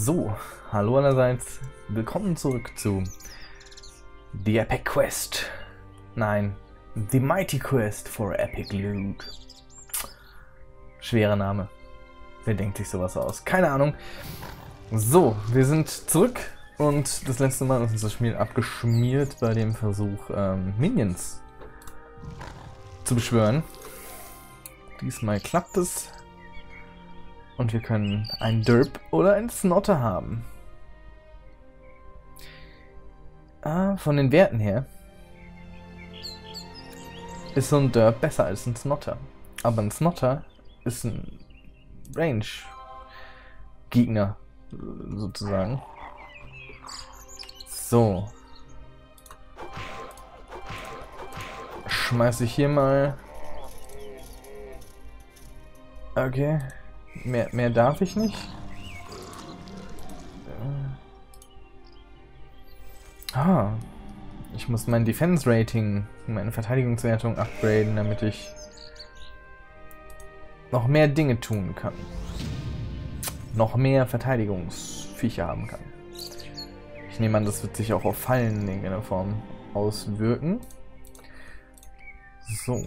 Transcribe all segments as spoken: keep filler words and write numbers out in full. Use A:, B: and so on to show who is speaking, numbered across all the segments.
A: So, hallo allerseits, willkommen zurück zu The Epic Quest. Nein, The Mighty Quest for Epic Loot. Schwerer Name. Wer denkt sich sowas aus? Keine Ahnung. So, wir sind zurück und das letzte Mal ist uns das Spiel abgeschmiert bei dem Versuch, ähm, Minions zu beschwören. Diesmal klappt es. Und wir können einen Derp oder einen Snotter haben. Ah, von den Werten her ist so ein Derp besser als ein Snotter. Aber ein Snotter ist ein Range-Gegner, sozusagen. So. Schmeiße ich hier mal. Okay. Mehr, mehr darf ich nicht. Ah. Ich muss mein Defense Rating, meine Verteidigungswertung upgraden, damit ich noch mehr Dinge tun kann. Noch mehr Verteidigungsviecher haben kann. Ich nehme an, das wird sich auch auf Fallen in irgendeiner Form auswirken. So.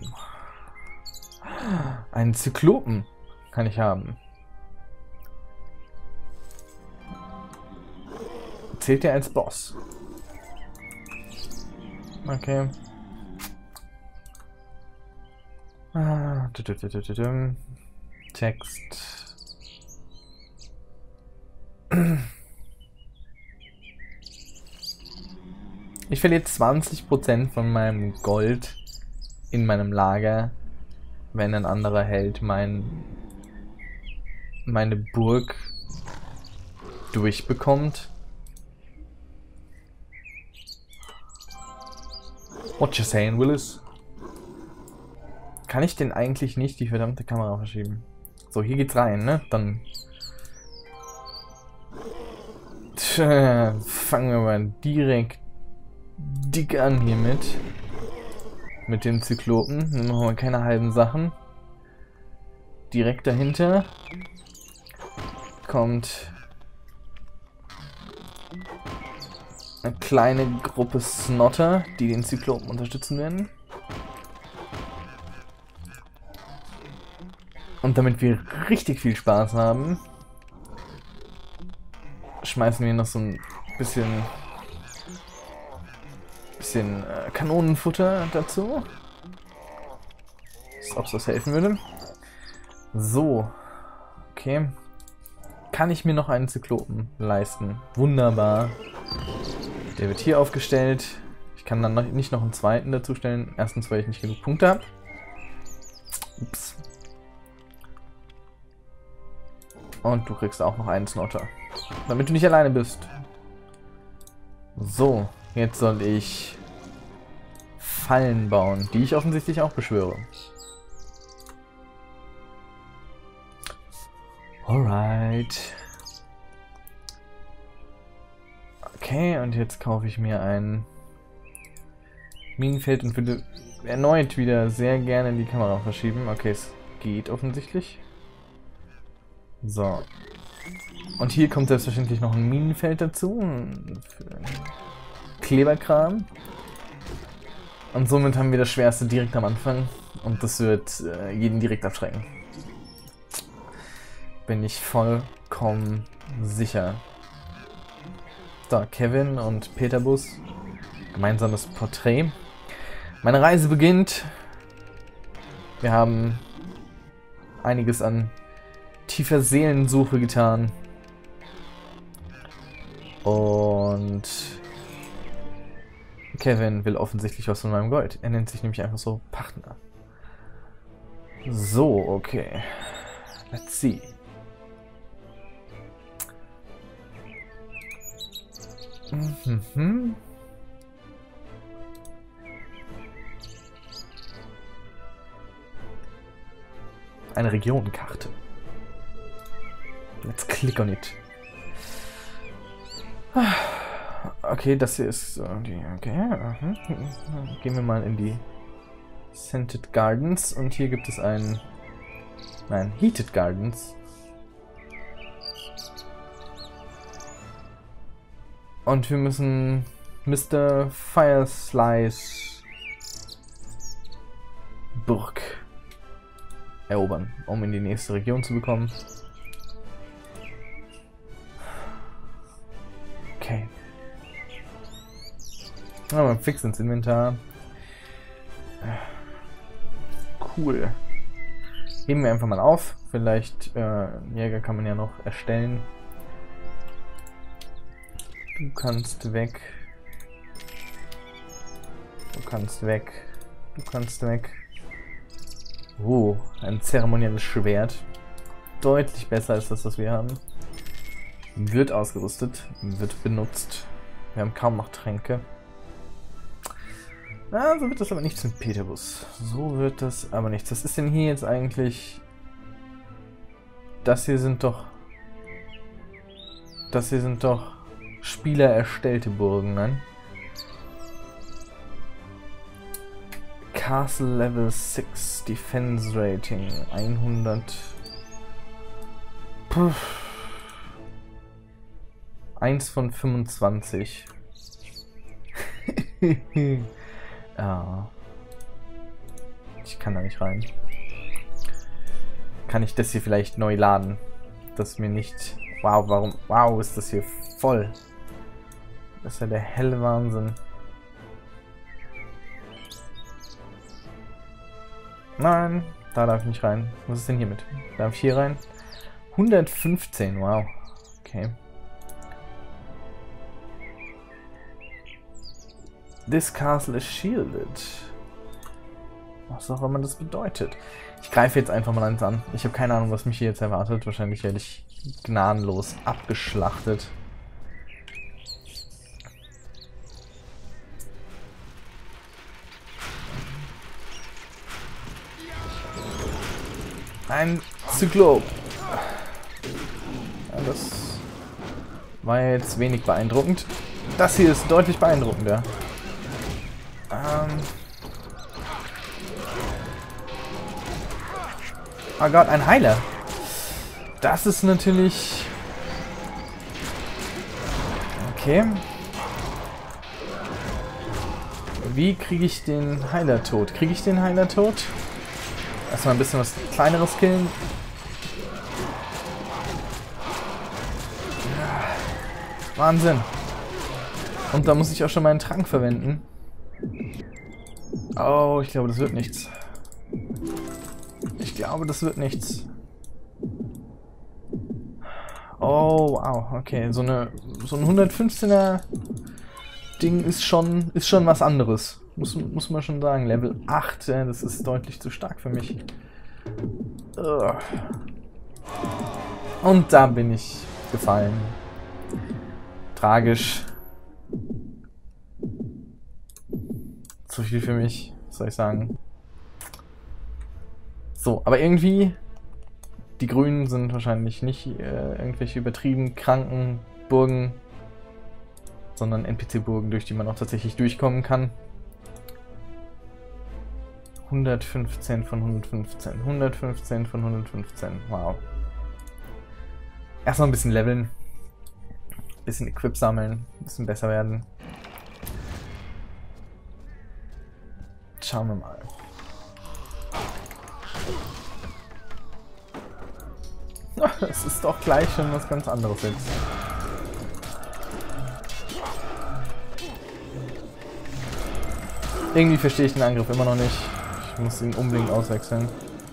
A: Einen Zyklopen kann ich haben. Zählt der als Boss? Okay. Ah, Text. Ich verliere zwanzig Prozent von meinem Gold in meinem Lager, wenn ein anderer Held mein, meine Burg durchbekommt. What you saying, Willis? Kann ich denn eigentlich nicht die verdammte Kamera verschieben? So, hier geht's rein, ne? Dann Tja, fangen wir mal direkt dick an hiermit. Mit dem Zyklopen. Dann machen wir keine halben Sachen. Direkt dahinter kommt eine kleine Gruppe Snotter, die den Zyklopen unterstützen werden. Und damit wir richtig viel Spaß haben, schmeißen wir noch so ein bisschen, bisschen äh, Kanonenfutter dazu. Als ob das helfen würde. So. Okay. Kann ich mir noch einen Zyklopen leisten? Wunderbar. Der wird hier aufgestellt. Ich kann dann noch, nicht noch einen zweiten dazu stellen. Erstens, weil ich nicht genug Punkte habe. Ups. Und du kriegst auch noch einen Snotter. Damit du nicht alleine bist. So, jetzt soll ich Fallen bauen, die ich offensichtlich auch beschwöre. Alright. Okay, und jetzt kaufe ich mir ein Minenfeld und würde erneut wieder sehr gerne die Kamera verschieben. Okay, es geht offensichtlich. So. Und hier kommt selbstverständlich noch ein Minenfeld dazu. Kleberkram. Und somit haben wir das Schwerste direkt am Anfang. Und das wird äh, jeden direkt abschrecken. Bin ich vollkommen sicher. So, Kevin und Peterbus. Gemeinsames Porträt. Meine Reise beginnt. Wir haben einiges an tiefer Seelensuche getan. Und Kevin will offensichtlich was von meinem Gold. Er nennt sich nämlich einfach so Partner. So, okay. Let's see. Mhm. Eine Regionenkarte. Let's click on it. Okay, das hier ist so die. Okay. Uh-huh. Gehen wir mal in die Scented Gardens und hier gibt es einen. Nein, Heated Gardens. Und wir müssen Mister Fireslice Burg erobern, um in die nächste Region zu bekommen. Okay. Aber fix ins Inventar. Cool. Heben wir einfach mal auf. Vielleicht äh, Jäger kann man ja noch erstellen. Du kannst weg. Du kannst weg. Du kannst weg. Oh, ein zeremonielles Schwert. Deutlich besser als das, was wir haben. Wird ausgerüstet. Wird benutzt. Wir haben kaum noch Tränke. Na, so wird das aber nichts mit Peterbus. So wird das aber nichts. Was ist denn hier jetzt eigentlich? Das hier sind doch... Das hier sind doch Spieler erstellte Burgen, nein? Castle Level sechs, Defense Rating hundert. Puff. eins von fünfundzwanzig. Ja. Ich kann da nicht rein. Kann ich das hier vielleicht neu laden? Das mir nicht... Wow, warum... Wow, ist das hier voll. Das ist ja der helle Wahnsinn. Nein, da darf ich nicht rein. Was ist denn hier mit? Darf ich hier rein? hundertfünfzehn, wow. Okay. This castle is shielded. Was auch immer das bedeutet. Ich greife jetzt einfach mal eins an. Ich habe keine Ahnung, was mich hier jetzt erwartet. Wahrscheinlich werde ich gnadenlos abgeschlachtet. Ein Zyklop. Ja, das war jetzt wenig beeindruckend. Das hier ist deutlich beeindruckender. Ähm oh Gott, ein Heiler. Das ist natürlich... Okay. Wie kriege ich den Heiler tot? Kriege ich den Heiler tot? Erstmal ein bisschen was Kleineres killen. Wahnsinn. Und da muss ich auch schon meinen Trank verwenden. Oh, ich glaube, das wird nichts. Ich glaube, das wird nichts. Oh, wow, okay. So, eine, so ein hundertfünfzehner Ding ist schon, ist schon was anderes. Muss, muss man schon sagen. Level acht, ja, das ist deutlich zu stark für mich. Ugh. Und da bin ich gefallen. Tragisch. Zu viel für mich, was soll ich sagen. So, aber irgendwie, die Grünen sind wahrscheinlich nicht äh, irgendwelche übertrieben kranken Burgen, sondern N P C-Burgen, durch die man auch tatsächlich durchkommen kann. hundertfünfzehn von hundertfünfzehn. hundertfünfzehn von hundertfünfzehn. Wow. Erstmal ein bisschen leveln. Ein bisschen Equip sammeln. Ein bisschen besser werden. Schauen wir mal. Es ist doch gleich schon was ganz anderes jetzt. Irgendwie verstehe ich den Angriff immer noch nicht. Ich muss ihn unbedingt auswechseln.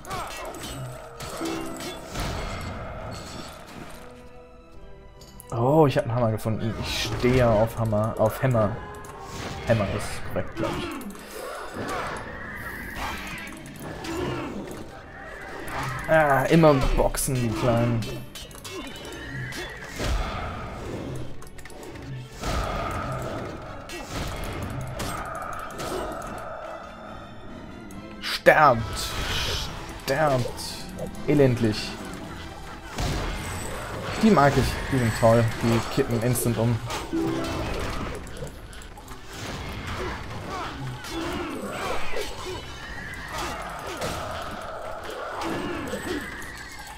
A: Oh, ich habe einen Hammer gefunden. Ich stehe auf Hammer, auf Hämmer. Hämmer ist korrekt, glaube ich. Ah, immer boxen, die Kleinen. Sterbt! Sterbt! Elendlich. Die mag ich. Die sind toll. Die kippen instant um.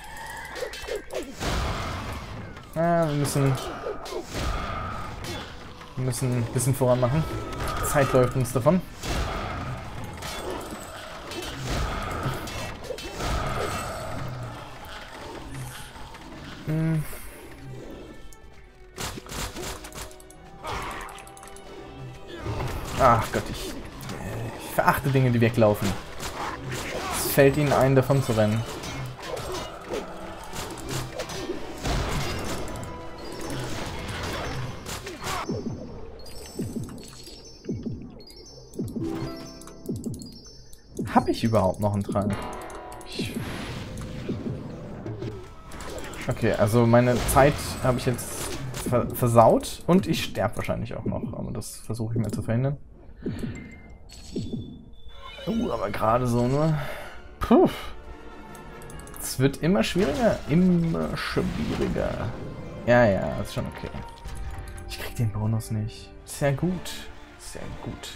A: Ah, wir müssen Wir müssen ein bisschen voran machen. Zeit läuft uns davon. Hm. Ach Gott, ich, ich verachte Dinge, die weglaufen. Es fällt ihnen ein, davon zu rennen. Habe ich überhaupt noch einen Trank? Ich okay, also meine Zeit habe ich jetzt ver versaut und ich sterbe wahrscheinlich auch noch, aber das versuche ich mir zu verhindern. Oh, aber gerade so nur. Puh. Es wird immer schwieriger, immer schwieriger. Ja, ja, ist schon okay. Ich krieg den Bonus nicht. Sehr gut, sehr gut.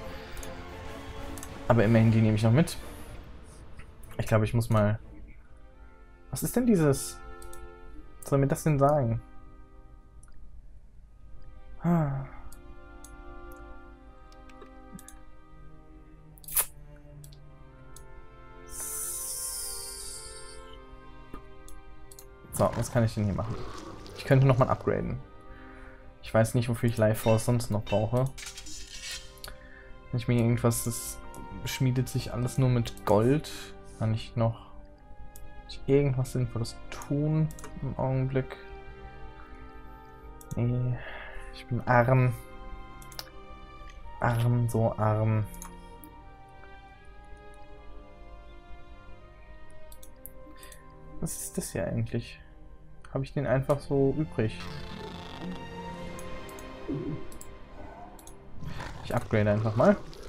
A: Aber immerhin, die nehme ich noch mit. Ich glaube, ich muss mal... Was ist denn dieses... Was soll mir das denn sagen? Ah. So, was kann ich denn hier machen? Ich könnte nochmal upgraden. Ich weiß nicht, wofür ich Life Force sonst noch brauche. Wenn ich mir irgendwas... Das schmiedet sich alles nur mit Gold. Kann ich noch irgendwas Sinnvolles tun im Augenblick? Nee, ich bin arm. Arm, so arm. Was ist das hier eigentlich? Habe ich den einfach so übrig? Ich upgrade einfach mal.